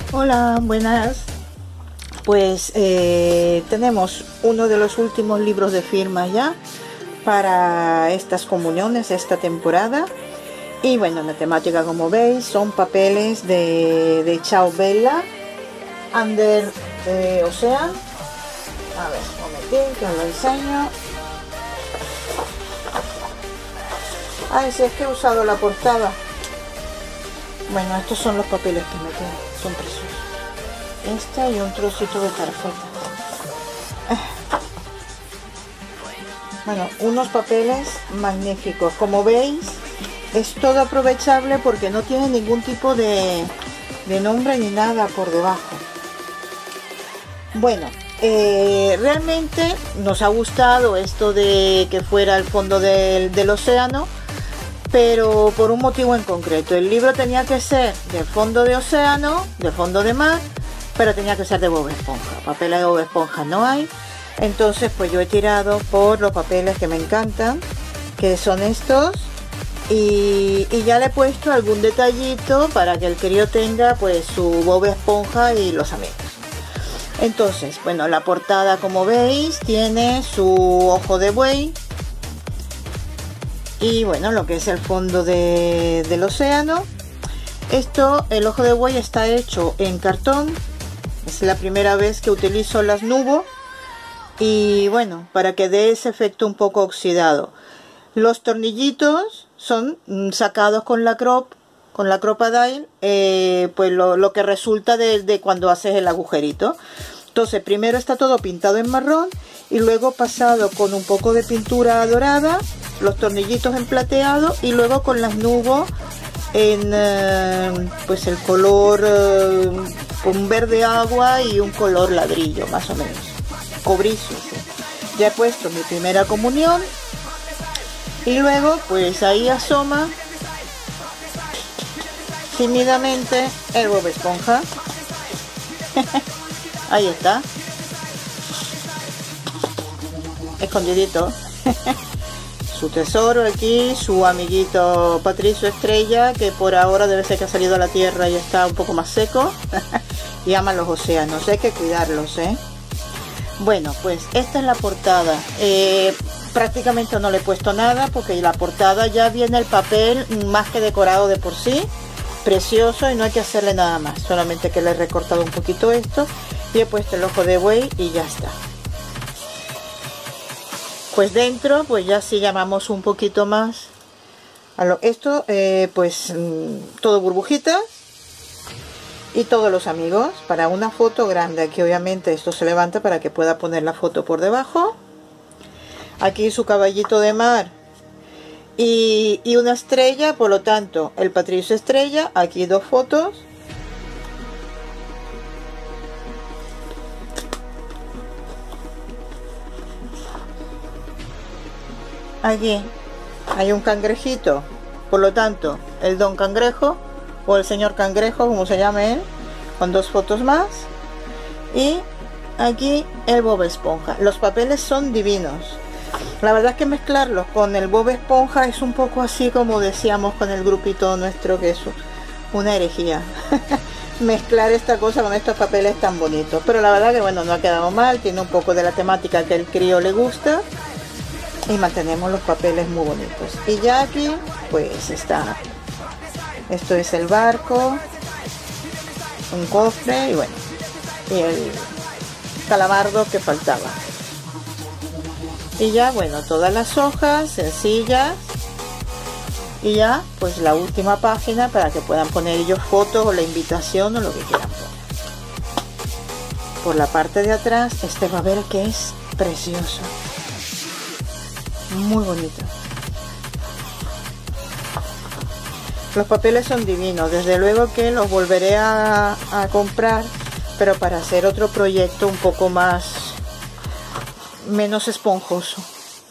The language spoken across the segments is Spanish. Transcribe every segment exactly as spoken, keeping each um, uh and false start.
Hola, buenas. Pues eh, tenemos uno de los últimos libros de firma ya para estas comuniones, esta temporada. Y bueno, la temática, como veis, son papeles de, de Ciao Bella, Under eh, Ocean. A ver, un momentín que os lo enseño. Ay, si es que he usado la portada. Bueno, estos son los papeles que me quedan, son preciosos. Este y un trocito de tarjeta. Bueno, unos papeles magníficos. Como veis, es todo aprovechable porque no tiene ningún tipo de, de nombre ni nada por debajo. Bueno, eh, realmente nos ha gustado esto de que fuera el fondo del, del océano, pero por un motivo en concreto. El libro tenía que ser de fondo de océano, de fondo de mar, pero tenía que ser de Bob Esponja. Papeles de Bob Esponja no hay, entonces pues yo he tirado por los papeles que me encantan, que son estos, y, y ya le he puesto algún detallito para que el crío tenga pues su Bob Esponja y los amigos. Entonces, bueno, la portada, como veis, tiene su ojo de buey. Y bueno, lo que es el fondo de, del océano. Esto, el ojo de buey está hecho en cartón. Es la primera vez que utilizo las Nuvo. Y bueno, para que dé ese efecto un poco oxidado. Los tornillitos son sacados con la crop, con la Crop-A-Dile, eh, pues lo, lo que resulta de, de cuando haces el agujerito. Entonces, primero está todo pintado en marrón y luego pasado con un poco de pintura dorada, los tornillitos en plateado y luego con las Nuvo en eh, pues el color eh, un verde agua y un color ladrillo, más o menos, cobrizo. ¿Sí? Ya he puesto mi primera comunión y luego pues ahí asoma tímidamente el Bob Esponja. Ahí está, escondidito. Su tesoro aquí, su amiguito Patricio Estrella, que por ahora debe ser que ha salido a la tierra y está un poco más seco. Y ama los océanos, hay que cuidarlos, ¿eh? Bueno, pues esta es la portada. Eh, prácticamente no le he puesto nada porque la portada ya viene el papel más que decorado de por sí. Precioso, y no hay que hacerle nada más, solamente que le he recortado un poquito esto y he puesto el ojo de buey y ya está. Pues dentro pues ya sí llamamos un poquito más a lo, esto eh, pues mmm, todo burbujitas y todos los amigos para una foto grande. Aquí obviamente esto se levanta para que pueda poner la foto por debajo. Aquí su caballito de mar y, y una estrella, por lo tanto el Patricio Estrella. Aquí dos fotos. Aquí hay un cangrejito, por lo tanto el don cangrejo o el señor cangrejo, como se llame él, con dos fotos más. Y aquí el Bob Esponja. Los papeles son divinos. La verdad es que mezclarlos con el Bob Esponja es un poco así como decíamos con el grupito nuestro, que es una herejía. Mezclar esta cosa con estos papeles tan bonitos, pero la verdad que bueno, no ha quedado mal, tiene un poco de la temática que el crío le gusta y mantenemos los papeles muy bonitos. Y ya aquí pues está, esto es el barco, un cofre y bueno, y el calamardo que faltaba. Y ya bueno, todas las hojas sencillas y ya pues la última página para que puedan poner ellos fotos o la invitación o lo que quieran poner. Por la parte de atrás este babel que es precioso, muy bonito. Los papeles son divinos, desde luego que los volveré a, a comprar, pero para hacer otro proyecto un poco más menos esponjoso.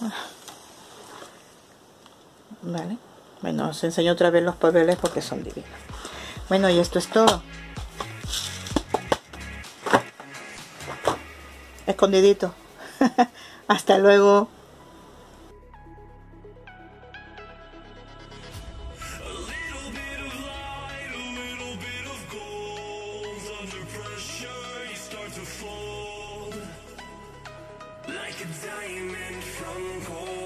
Vale, bueno, os enseño otra vez los papeles porque son divinos. Bueno, y esto es todo. Escondidito. Hasta luego. A little bit of light, a little bit of gold under a diamond from gold.